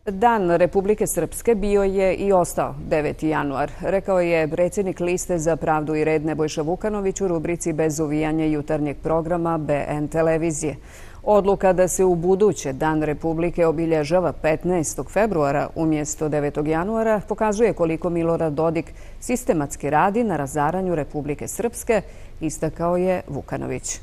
Dan Republike Srpske bio je i ostao 9. januar, rekao je predsjednik Liste za pravdu i red Nebojša Vukanović u rubrici Bez uvijanja jutarnjeg programa BN televizije. Odluka da se u buduće Dan Republike obilježava 15. februara umjesto 9. januara pokazuje koliko Milorad Dodik sistematski radi na razaranju Republike Srpske, istakao je Vukanović.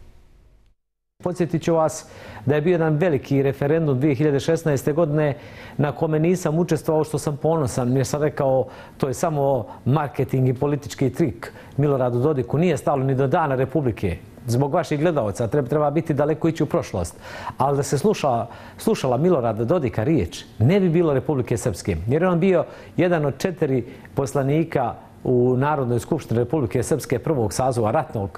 Podsjetit ću vas da je bio jedan veliki referendum 2016. godine na kome nisam učestvovao, što sam ponosan jer sam rekao to je samo marketing i politički trik Miloradu Dodiku. Nije stalo ni do Dana Republike. Zbog vaših gledalaca treba biti daleko ići u prošlost. Ali da se slušala Milorada Dodika riječ, ne bi bilo Republike Srpske. Jer je on bio jedan od 4 poslanika u Narodnoj skupštini Republike Srpske prvog saziva ratnog,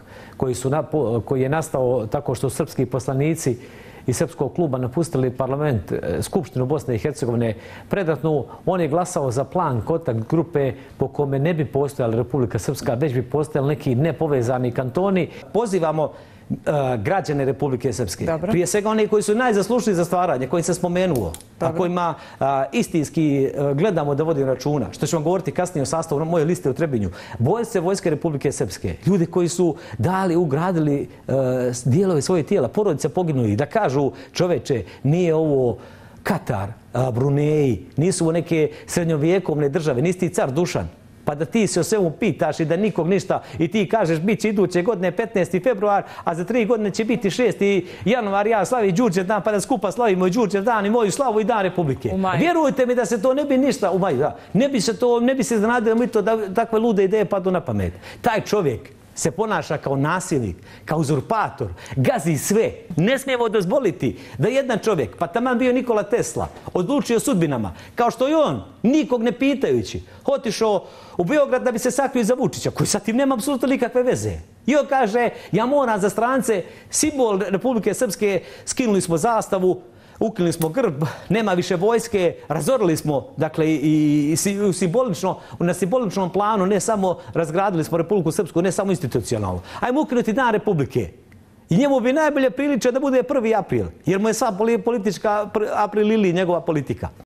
koji je nastao tako što srpski poslanici iz Srpskog kluba napustili parlament, Skupštinu Bosne i Hercegovine predratnu. On je glasao za plan kontakt grupe po kome ne bi postojala Republika Srpska, već bi postojali neki nepovezani kantoni. Pozivamo građane Republike Srpske. Dobro. Prije svega oni koji su najzaslušniji za stvaranje, koji sam spomenuo, a kojima istinski gledamo da vodim računa, što ću vam govoriti kasnije o sastavu moje liste u Trebinju. Boje Vojske Republike Srpske, ljudi koji su ugradili dijelove svoje tijela, porodice poginuli, da kažu čoveče, nije ovo Katar, Bruneji, nisu ovo neke srednjovjekovne države, nisi ti car Dušan. Pa da ti se o svemu pitaš i da nikog ništa i ti kažeš bit će iduće godine 15. februar, a za 3 godine će biti 6. januar, ja slavim Đurđev dan, pa da skupa slavimo i Đurđev dan i moju slavu i Dan Republike. Vjerujte mi da se to ne bi ništa, u maju, da, ne bi se iznenadilo mi to da takve lude ideje padnu na pamet. Taj čovjek se ponaša kao nasilnik, kao uzurpator, gazi sve. Ne smijemo dozvoliti da jedan čovjek, pa taman bio Nikola Tesla, odlučio sudbinama, kao što je on, nikog ne pitajući, otišao u Beograd da bi se sakrio za Vučića, koji sa tim nema apsolutno nikakve veze. I on kaže, ja moram za strance, simbol Republike Srpske, skinuli smo zastavu, ukinuli smo grb, nema više vojske, razorili smo, dakle, i na simboličnom planu, ne samo razgradili smo Republiku Srpsku, ne samo institucionalno. Ajmo ukinuti Dan Republike. I njemu bi najbolje priliče da bude 1. april, jer mu je sva politička april ili njegova politika.